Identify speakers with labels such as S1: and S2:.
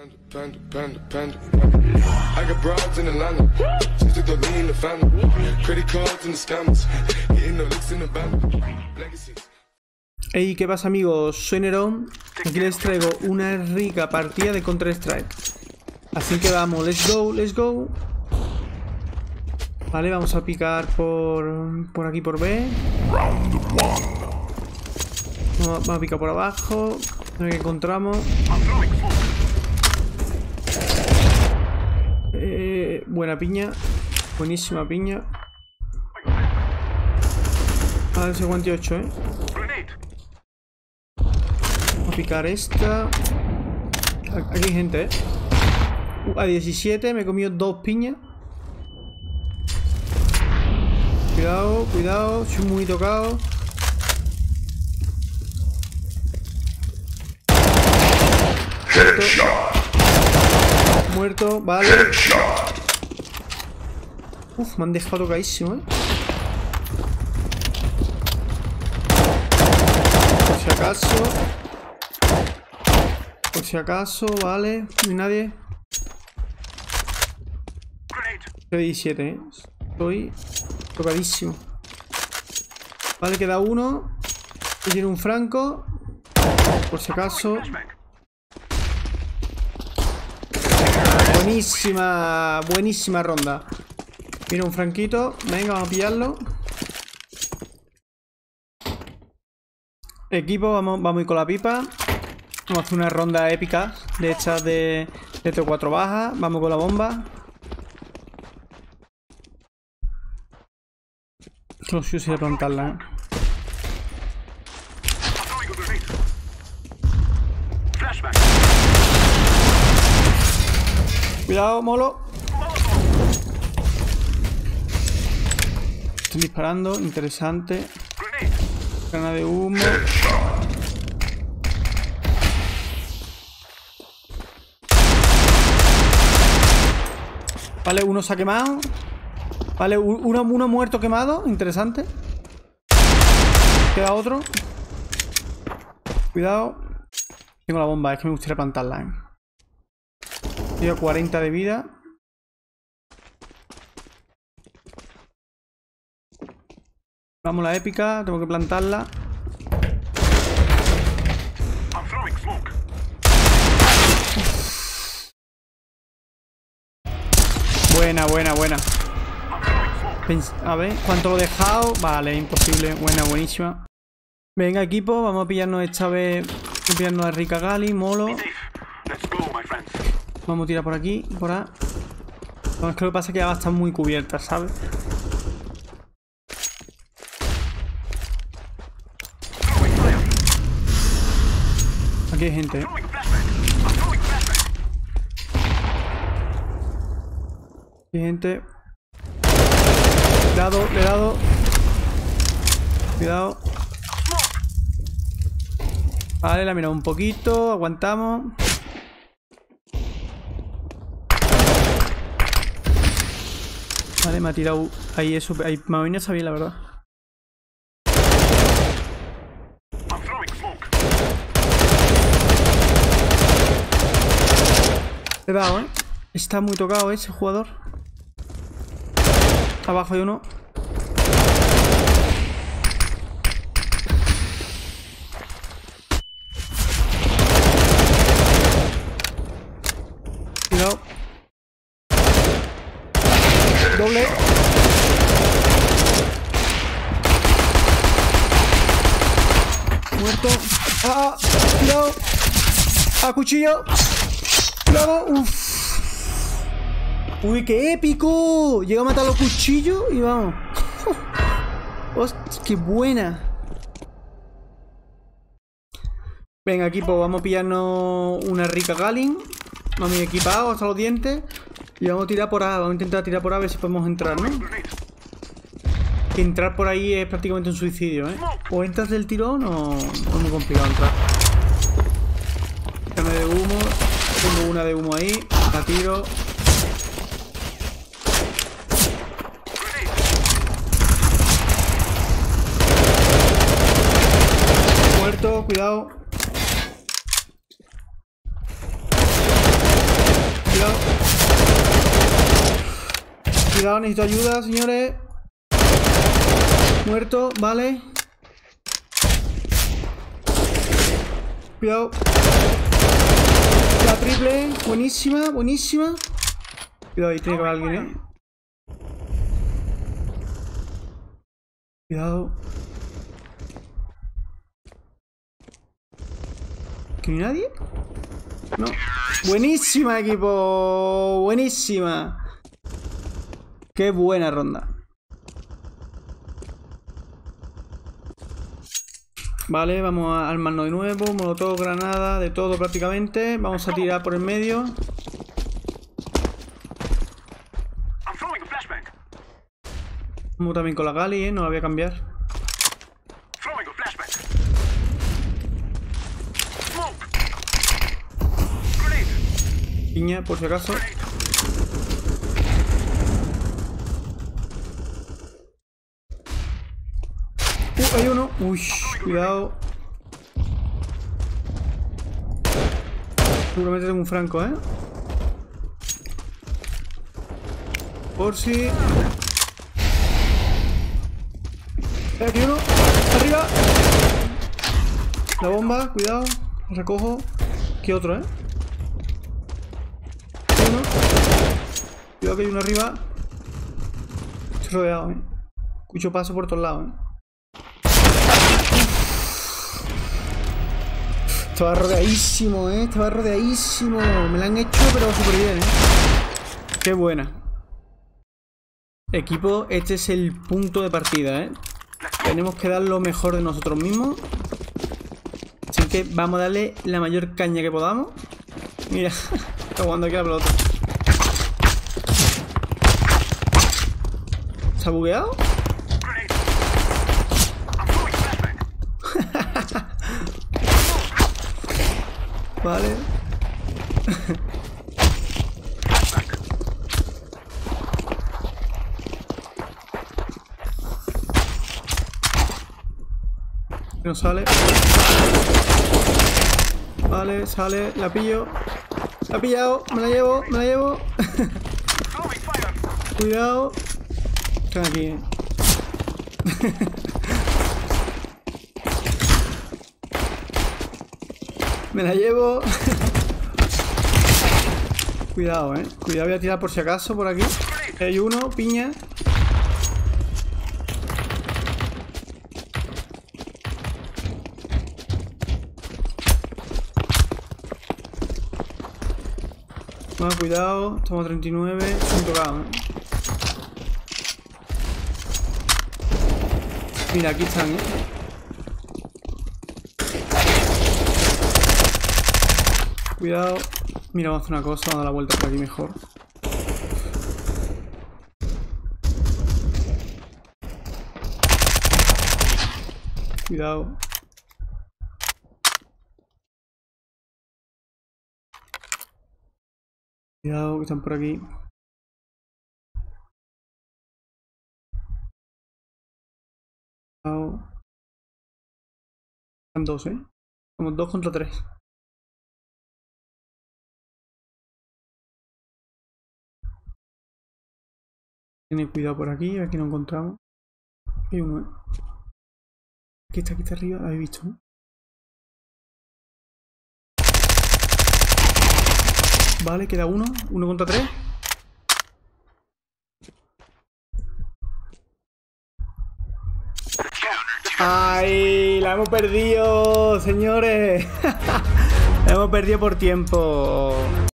S1: I got broads in Atlanta. Just took the lean in the family. Credit cards and the scammers. Hitting the licks in the band. Legacies.
S2: Hey, ¿qué pasa, amigos? Soy Nerón. Aquí les traigo una rica partida de Counter-Strike. Así que vamos, let's go, let's go. Vale, vamos a picar por aquí, por B. Vamos a picar por abajo. A ver qué encontramos. Buena piña. Buenísima piña. A ver, 58, Vamos a picar esta. Aquí hay gente, A 17, me he comido 2 piñas. Cuidado, cuidado, estoy muy tocado. Muerto, vale. Uf, me han dejado tocadísimo, Por si acaso. Por si acaso, vale. No hay nadie. 17, Estoy tocadísimo. Vale, queda uno. Y tiene un franco. Por si acaso. Buenísima. Buenísima ronda. Mira un franquito. Venga, vamos a pillarlo. Equipo, vamos a ir con la pipa. Vamos a hacer una ronda épica de estas de T4 baja. Vamos con la bomba. Solo si yo plantarla, Cuidado, molo. Están disparando, interesante. Granada de humo. Vale, uno se ha quemado. Vale, uno muerto quemado. Interesante. Queda otro. Cuidado. Tengo la bomba, es que me gustaría plantarla, Tengo 40 de vida. Vamos, la épica. Tengo que plantarla. Buena, buena, buena. A ver, ¿cuánto lo he dejado? Vale, imposible. Buena, buenísima. Venga, equipo, vamos a pillarnos esta vez. Vamos a pillarnos a Rica Gali, molo. Vamos a tirar por aquí, por ahí. No, es que lo que pasa es que ya va a estar muy cubierta, ¿sabes? Aquí hay gente, Aquí hay gente. Le he dado. Cuidado. Vale, la he mirado un poquito. Aguantamos. Vale, me ha tirado ahí eso. Ahí más o menos está bien, la verdad. Le he dado, Está muy tocado ese jugador. Abajo hay uno. Cuidado. Doble. Muerto. ¡Ah! ¡Cuidado! ¡Ah, cuchillo! ¡Cuidado! ¡Uf! ¡Uy, qué épico! Llega a matar los cuchillos y vamos. ¡Hostia, qué buena! Venga, equipo, vamos a pillarnos una rica Galin. Vamos a ir equipados hasta los dientes. Y vamos a tirar por A. Vamos a intentar tirar por A a ver si podemos entrar, ¿no? Que entrar por ahí es prácticamente un suicidio, O entras del tirón o es muy complicado entrar. Granada de humo. Tengo una de humo ahí. La tiro. Muerto, cuidado. Cuidado, necesito ayuda, señores. Muerto, vale. Cuidado. La triple. Buenísima, buenísima. Cuidado, ahí tiene que haber alguien, ¿eh? Cuidado. ¿Que no hay nadie? No. Buenísima, equipo. Buenísima. Qué buena ronda. Vale, vamos a armarnos de nuevo. Molotov, granada, de todo prácticamente. Vamos a tirar por el medio. Vamos también con la Gali, no la voy a cambiar. Piña, por si acaso. Hay uno. Uy, cuidado. Seguramente tengo un franco, ¿eh? Por si... Aquí uno. Arriba. La bomba, cuidado. Lo recojo. Aquí otro, ¿eh? Uno. Cuidado que hay uno arriba. Estoy rodeado, ¿eh? Escucho paso por todos lados, ¿eh? Estaba rodeadísimo, estaba rodeadísimo. Me la han hecho, pero súper bien, Qué buena. Equipo, este es el punto de partida, Tenemos que dar lo mejor de nosotros mismos. Así que vamos a darle la mayor caña que podamos. Mira, está jugando aquí la pelota. ¿Se ha bugueado? Vale. No sale. Vale, sale. La pillo. La he pillado. Me la llevo. Me la llevo. Cuidado. Están aquí, Me la llevo. Cuidado, Cuidado, voy a tirar por si acaso por aquí. Hay uno, piña. Más cuidado, estamos a 39. Estoy tocado, Mira, aquí están, Cuidado. Mira, vamos a hacer una cosa, vamos a dar la vuelta por aquí mejor. Cuidado. Cuidado, que están por aquí. Cuidado. Están dos, Somos 2 contra 3. Tiene cuidado por aquí, aquí no encontramos. Hay uno, Aquí está arriba, lo habéis visto, ¿no? Vale, queda uno. 1 contra 3. ¡Ay! La hemos perdido, señores. La hemos perdido por tiempo.